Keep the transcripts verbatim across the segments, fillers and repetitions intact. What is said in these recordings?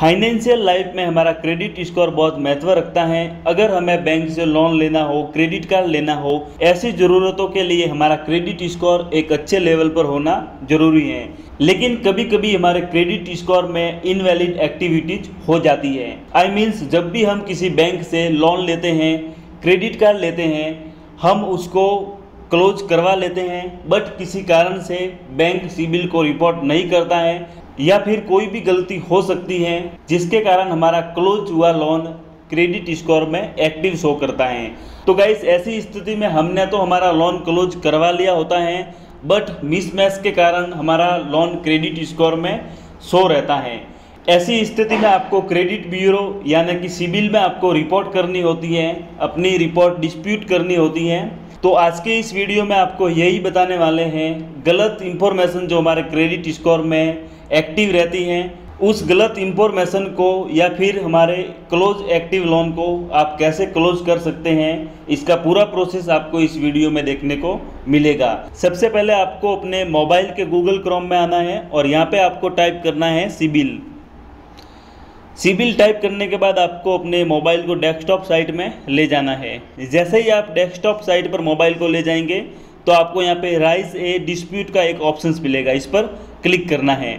Financial life में हमारा credit score बहुत महत्व रखता है। अगर हमें बैंक से लोन लेना हो, क्रेडिट कार्ड लेना हो, ऐसी ज़रूरतों के लिए हमारा क्रेडिट स्कोर एक अच्छे लेवल पर होना जरूरी है। लेकिन कभी कभी हमारे क्रेडिट स्कोर में इनवैलिड एक्टिविटीज हो जाती है। आई मीन्स जब भी हम किसी बैंक से लोन लेते हैं, क्रेडिट कार्ड लेते हैं, हम उसको क्लोज करवा लेते हैं, बट किसी कारण से बैंक सिबिल को रिपोर्ट नहीं करता है या फिर कोई भी गलती हो सकती है जिसके कारण हमारा क्लोज हुआ लोन क्रेडिट स्कोर में एक्टिव शो करता है। तो गाइस, ऐसी स्थिति में हमने तो हमारा लोन क्लोज करवा लिया होता है, बट मिसमैच के कारण हमारा लोन क्रेडिट स्कोर में शो रहता है। ऐसी स्थिति में आपको क्रेडिट ब्यूरो यानी कि सिबिल में आपको रिपोर्ट करनी होती है, अपनी रिपोर्ट डिस्प्यूट करनी होती है। तो आज के इस वीडियो में आपको यही बताने वाले हैं, गलत इंफॉर्मेशन जो हमारे क्रेडिट स्कोर में एक्टिव रहती हैं, उस गलत इंफॉर्मेशन को या फिर हमारे क्लोज एक्टिव लोन को आप कैसे क्लोज कर सकते हैं, इसका पूरा प्रोसेस आपको इस वीडियो में देखने को मिलेगा। सबसे पहले आपको अपने मोबाइल के गूगल क्रोम में आना है और यहाँ पे आपको टाइप करना है सिबिल। सिबिल टाइप करने के बाद आपको अपने मोबाइल को डेस्कटॉप साइट में ले जाना है। जैसे ही आप डेस्कटॉप साइट पर मोबाइल को ले जाएंगे तो आपको यहाँ पे राइज ए डिस्प्यूट का एक ऑप्शन मिलेगा, इस पर क्लिक करना है।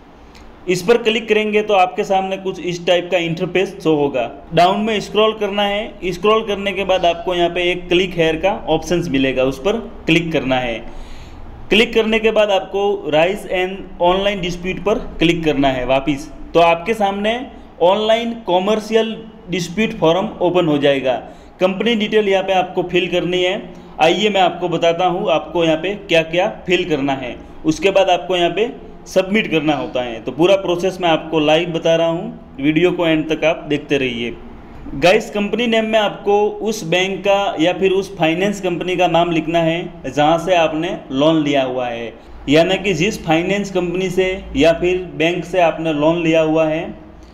इस पर क्लिक करेंगे तो आपके सामने कुछ इस टाइप का इंटरफेस शो होगा। डाउन में स्क्रॉल करना है। स्क्रॉल करने के बाद आपको यहाँ पे एक क्लिक हेयर का ऑप्शन मिलेगा, उस पर क्लिक करना है। क्लिक करने के बाद आपको राइज एन ऑनलाइन डिस्प्यूट पर क्लिक करना है वापिस। तो आपके सामने online commercial dispute form open हो जाएगा। कंपनी डिटेल यहाँ पे आपको फिल करनी है। आइए मैं आपको बताता हूँ आपको यहाँ पे क्या क्या फिल करना है। उसके बाद आपको यहाँ पे सबमिट करना होता है। तो पूरा प्रोसेस मैं आपको लाइव बता रहा हूँ, वीडियो को एंड तक आप देखते रहिए। गाइस, कंपनी नेम में आपको उस बैंक का या फिर उस फाइनेंस कंपनी का नाम लिखना है जहाँ से आपने लोन लिया हुआ है, यानी कि जिस फाइनेंस कंपनी से या फिर बैंक से आपने लोन लिया हुआ है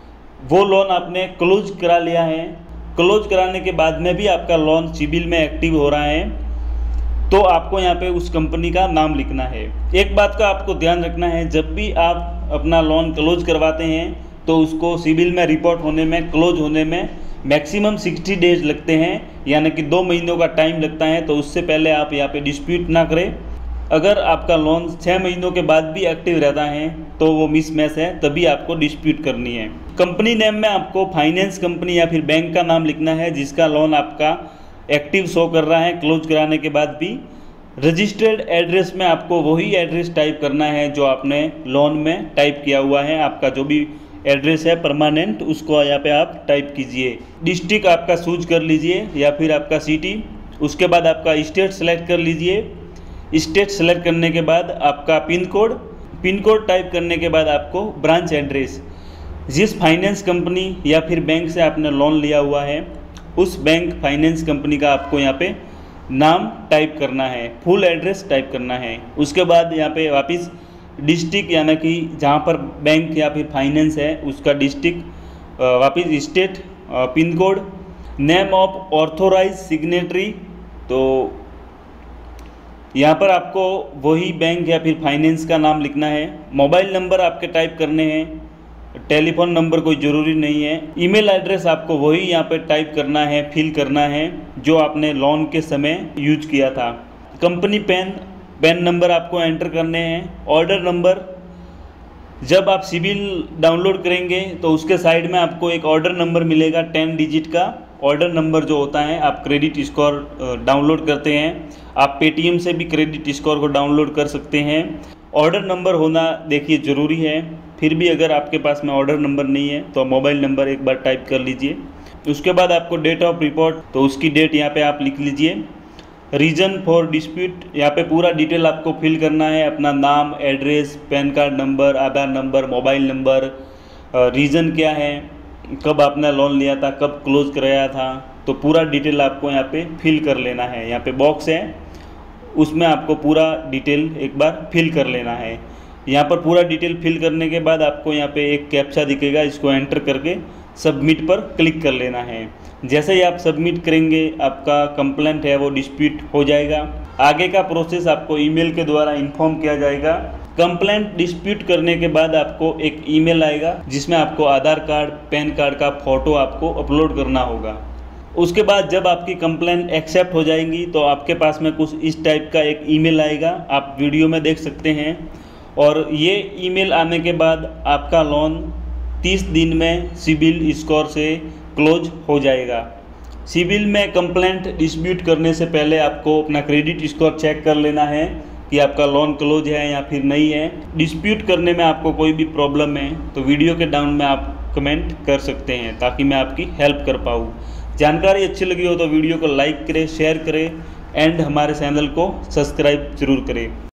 वो लोन आपने क्लोज करा लिया है। क्लोज कराने के बाद में भी आपका लोन सिबिल में एक्टिव हो रहा है तो आपको यहाँ पे उस कंपनी का नाम लिखना है। एक बात का आपको ध्यान रखना है, जब भी आप अपना लोन क्लोज करवाते हैं तो उसको सिबिल में रिपोर्ट होने में, क्लोज होने में मैक्सिमम साठ डेज लगते हैं, यानी कि दो महीनों का टाइम लगता है। तो उससे पहले आप यहाँ पे डिस्प्यूट ना करें। अगर आपका लोन छः महीनों के बाद भी एक्टिव रहता है तो वो मिसमैच है, तभी आपको डिस्प्यूट करनी है। कंपनी नेम में आपको फाइनेंस कंपनी या फिर बैंक का नाम लिखना है जिसका लोन आपका एक्टिव शो कर रहा है क्लोज कराने के बाद भी। रजिस्टर्ड एड्रेस में आपको वही एड्रेस टाइप करना है जो आपने लोन में टाइप किया हुआ है। आपका जो भी एड्रेस है परमानेंट, उसको यहाँ पे आप टाइप कीजिए। डिस्ट्रिक्ट आपका चूज कर लीजिए या फिर आपका सिटी। उसके बाद आपका स्टेट सेलेक्ट कर लीजिए। स्टेट सेलेक्ट करने के बाद आपका pin code, pin code type करने के बाद आपको ब्रांच एड्रेस, जिस फाइनेंस कंपनी या फिर बैंक से आपने लोन लिया हुआ है उस बैंक फाइनेंस कंपनी का आपको यहाँ पे नाम टाइप करना है, फुल एड्रेस टाइप करना है। उसके बाद यहाँ पे वापस डिस्ट्रिक्ट यानी कि जहाँ पर बैंक या फिर फाइनेंस है उसका डिस्ट्रिक्ट, वापस state, pin code, name of authorise signatory. तो यहाँ पर आपको वही बैंक या फिर फाइनेंस का नाम लिखना है। मोबाइल नंबर आपके टाइप करने हैं, टेलीफोन नंबर कोई ज़रूरी नहीं है। ईमेल एड्रेस आपको वही यहाँ पे टाइप करना है, फिल करना है जो आपने लोन के समय यूज किया था। कंपनी पेन पेन नंबर आपको एंटर करने हैं। ऑर्डर नंबर, जब आप सिबिल डाउनलोड करेंगे तो उसके साइड में आपको एक ऑर्डर नंबर मिलेगा, टेन डिजिट का ऑर्डर नंबर जो होता है। आप क्रेडिट स्कोर डाउनलोड करते हैं, आप पेटीएम से भी क्रेडिट स्कोर को डाउनलोड कर सकते हैं। ऑर्डर नंबर होना देखिए ज़रूरी है। फिर भी अगर आपके पास में ऑर्डर नंबर नहीं है तो मोबाइल नंबर एक बार टाइप कर लीजिए। उसके बाद आपको डेट ऑफ रिपोर्ट, तो उसकी डेट यहाँ पे आप लिख लीजिए। रीज़न फॉर डिस्प्यूट, यहाँ पे पूरा डिटेल आपको फिल करना है, अपना नाम, address, PAN card number, Aadhaar number, mobile number, reason क्या है, कब आपने लोन लिया था, कब क्लोज कराया था, तो पूरा डिटेल आपको यहाँ पे फिल कर लेना है। यहाँ पे बॉक्स है, उसमें आपको पूरा डिटेल एक बार फिल कर लेना है। यहाँ पर पूरा डिटेल फिल करने के बाद आपको यहाँ पे एक कैप्चा दिखेगा, इसको एंटर करके सबमिट पर क्लिक कर लेना है। जैसे ही आप सबमिट करेंगे आपका कंप्लेंट है वो डिस्प्यूट हो जाएगा। आगे का प्रोसेस आपको ईमेल के द्वारा इन्फॉर्म किया जाएगा। कंप्लेंट डिस्प्यूट करने के बाद आपको एक ईमेल आएगा जिसमें आपको आधार कार्ड, पैन कार्ड का फ़ोटो आपको अपलोड करना होगा। उसके बाद जब आपकी कंप्लेंट एक्सेप्ट हो जाएंगी तो आपके पास में कुछ इस टाइप का एक ईमेल आएगा, आप वीडियो में देख सकते हैं। और ये ईमेल आने के बाद आपका लोन तीस दिन में सिबिल स्कोर से क्लोज हो जाएगा। सिबिल में कंप्लेंट डिस्प्यूट करने से पहले आपको अपना क्रेडिट स्कोर चेक कर लेना है कि आपका लोन क्लोज है या फिर नहीं है। डिस्प्यूट करने में आपको कोई भी प्रॉब्लम है तो वीडियो के डाउन में आप कमेंट कर सकते हैं ताकि मैं आपकी हेल्प कर पाऊँ। जानकारी अच्छी लगी हो तो वीडियो को लाइक करें, शेयर करें एंड हमारे चैनल को सब्सक्राइब जरूर करें।